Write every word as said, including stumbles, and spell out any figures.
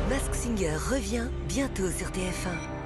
Mask Singer revient bientôt sur T F un.